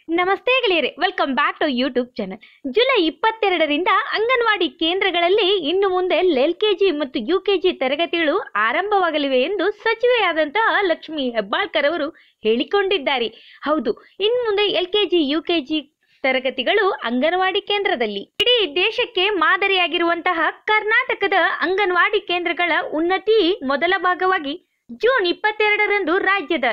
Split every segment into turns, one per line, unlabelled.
ನಮಸ್ತೆ ಗೆಳೆಯರೆ, welcome back to YouTube channel. July 22ರಿಂದ ಅಂಗನವಾಡಿ ಕೇಂದ್ರಗಳಲ್ಲಿ ಇನ್ನು ಮುಂದೆ LKG ಮತ್ತು UKG ತರಗತಿಗಳು ಆರಂಭವಾಗಲಿವೆ ಎಂದು ಸಚಿವೆಯಾದಂತಹ ಲಕ್ಷ್ಮಿ ಹೆಬ್ಬಾಳ್ಕರ್ ಅವರು ಹೇಳಿಕೊಂಡಿದ್ದಾರೆ. ಹೌದು, ಇನ್ನು ಮುಂದೆ LKG UKG ತರಗತಿಗಳು ಅಂಗನವಾಡಿ ಕೇಂದ್ರದಲ್ಲಿ. ಇಡೀ ದೇಶಕ್ಕೆ ಮಾದರಿಯಾಗಿರುವಂತಹ ಕರ್ನಾಟಕದ ಅಂಗನವಾಡಿ ಕೇಂದ್ರಗಳ ಉನ್ನತಿ ಮೊದಲ ಭಾಗವಾಗಿ ಜೂನ್ 22ರಂದು ರಾಜ್ಯದ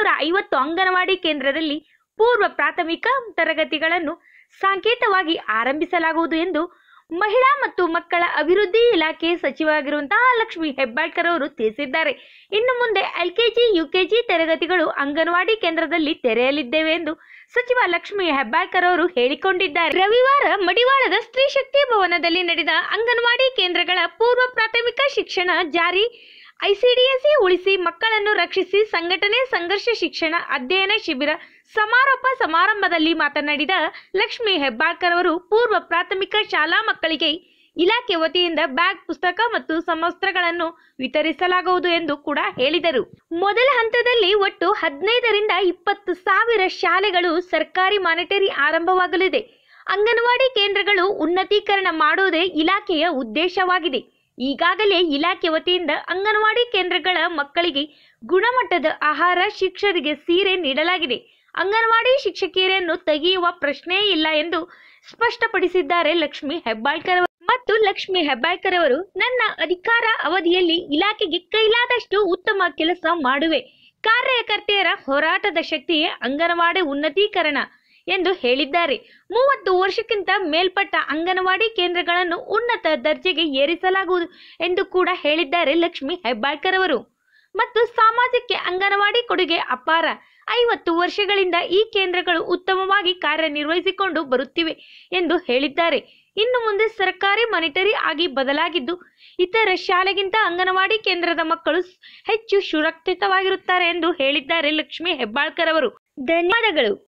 850 ಅಂಗನವಾಡಿ ಕೇಂದ್ರದಲ್ಲಿ ಪೂರ್ವ ಪ್ರಾಥಮಿಕ ತರಗತಿಗಳನ್ನು ಸಾಂಕೇತವಾಗಿ ಆರಂಭಿಸಲಾಗುವುದು ಎಂದು ಮಹಿಳಾ ಮತ್ತು ಮಕ್ಕಳ ಅಭಿವೃದ್ಧಿ ಇಲಾಖೆ ಸಚಿವರಾಗಿರುವಂತಹ ಲಕ್ಷ್ಮಿ ಹೆಬ್ಬಾಳ್ಕರ್ ಅವರು ತಿಳಿಸಿದ್ದಾರೆ. ಇನ್ನು ಮುಂದೆ LKG UKG ತರಗತಿಗಳು ಅಂಗನವಾಡಿ ಕೇಂದ್ರದಲ್ಲಿ ತೆರೆಯಲಿದ್ದೇವೆ ಎಂದು ಸಚಿವ ಲಕ್ಷ್ಮಿ ಹೆಬ್ಬಾಳ್ಕರ್ ಅವರು ಹೇಳಿಕೊಂಡಿದ್ದಾರೆ. ರವಿವಾರ ಮಡಿವಾಳದ ಸ್ತ್ರೀ ಶಕ್ತಿ ಭವನದಲ್ಲಿ ನಡೆದ ಅಂಗನವಾಡಿ ಕೇಂದ್ರಗಳ ಪೂರ್ವ ಪ್ರಾಥಮಿಕ ಶಿಕ್ಷಣ ಜಾರಿ ICDSE ಉಳಿಸಿ ಮಕ್ಕಳನ್ನು ರಕ್ಷಿಸಿ ಸಂಘಟನೆ ಸಂಘರ್ಷ ಶಿಕ್ಷಣ ಅಧ್ಯಯನ ಶಿಬಿರ ಸಮಾರೋಪ ಸಮಾರಂಭದಲ್ಲಿ ಮಾತನಾಡಿದ ಲಕ್ಷ್ಮಿ ಹೆಬ್ಬಾಳ್ಕರ್ ಅವರು ಪೂರ್ವ ಪ್ರಾಥಮಿಕ ಶಾಲಾ ಮಕ್ಕಳಿಗೆ ಇಲಾಖೆ ವತಿಯಿಂದ ಬ್ಯಾಗ್, ಪುಸ್ತಕ ಮತ್ತು ಸಮವಸ್ತ್ರಗಳನ್ನು ವಿತರಿಸಲಾಗುವುದು ಎಂದು ಕೂಡ ಹೇಳಿದರು. ಮೊದಲ ಹಂತದಲ್ಲಿ ಒಟ್ಟು 15ರಿಂದ 20 ಸಾವಿರ ಶಾಲೆಗಳು ಸರ್ಕಾರಿ ಮಾನಿಟರಿ ಆರಂಭವಾಗಲಿದೆ. ಅಂಗನವಾಡಿ ಕೇಂದ್ರಗಳು ಉನ್ನತೀಕರಣ ಮಾಡುವುದೇ ಇಲಾಖೆಯ ಉದ್ದೇಶವಾಗಿದೆ. ಈಗಾಗಲೇ ಇಲಾಖೆ ವತಿಯಿಂದ ಅಂಗನವಾಡಿ ಕೇಂದ್ರಗಳ ಮಕ್ಕಳಿಗೆ ಗುಣಮಟ್ಟದ ಆಹಾರ, ಶಿಕ್ಷಕರಿಗೆ ಸೀರೆ ನೀಡಲಾಗಿದೆ. ಅಂಗನವಾಡಿ ಶಿಕ್ಷಕಿಯರನ್ನು ತೆಗೆಯುವ ಪ್ರಶ್ನೆಯೇ ಇಲ್ಲ ಎಂದು ಸ್ಪಷ್ಟಪಡಿಸಿದ್ದಾರೆ ಲಕ್ಷ್ಮಿ ಹೆಬ್ಬಾಳ್ಕರ್ ಅವರು. ಮತ್ತು ಲಕ್ಷ್ಮಿ ಹೆಬ್ಬಾಳ್ಕರ್ ಅವರು, ನನ್ನ ಅಧಿಕಾರ ಅವಧಿಯಲ್ಲಿ ಇಲಾಖೆಗೆ ಕೈಲಾದಷ್ಟು ಉತ್ತಮ ಕೆಲಸ ಮಾಡುವೆ. ಕಾರ್ಯಕರ್ತೆಯರ ಹೋರಾಟದ ಶಕ್ತಿಯೇ ಅಂಗನವಾಡಿ ಉನ್ನತೀಕರಣ ಎಂದು ಹೇಳಿದ್ದಾರೆ. 30 ವರ್ಷಕ್ಕಿಂತ ಮೇಲ್ಪಟ್ಟ ಅಂಗನವಾಡಿ ಕೇಂದ್ರಗಳನ್ನು ಉನ್ನತ ದರ್ಜೆಗೆ ಏರಿಸಲಾಗುವುದು ಎಂದು ಕೂಡ ಹೇಳಿದ್ದಾರೆ ಲಕ್ಷ್ಮಿ ಹೆಬ್ಬಾಳ್ಕರ್ ಅವರು. ಮತ್ತು ಸಮಾಜಕ್ಕೆ ಅಂಗನವಾಡಿ ಕೊಡುಗೆ ಅಪಾರ. 50 ವರ್ಷಗಳಿಂದ ಈ ಕೇಂದ್ರಗಳು ಉತ್ತಮವಾಗಿ ಕಾರ್ಯನಿರ್ವಹಿಸಿಕೊಂಡು ಬರುತ್ತಿವೆ ಎಂದು ಹೇಳಿದ್ದಾರೆ. ಇನ್ನು ಮುಂದೆ ಸರ್ಕಾರಿ ಮಾನಿಟರಿ ಆಗಿ ಬದಲಾಗಿದ್ದು ಇತರ ಶಾಲೆಗಿಂತ ಅಂಗನವಾಡಿ ಕೇಂದ್ರದ ಮಕ್ಕಳು ಹೆಚ್ಚು ಸುರಕ್ಷಿತವಾಗಿರುತ್ತಾರೆ ಎಂದು ಹೇಳಿದ್ದಾರೆ ಲಕ್ಷ್ಮಿ ಹೆಬ್ಬಾಳ್ಕರ್ ಅವರು. ಧನ್ಯವಾದಗಳು.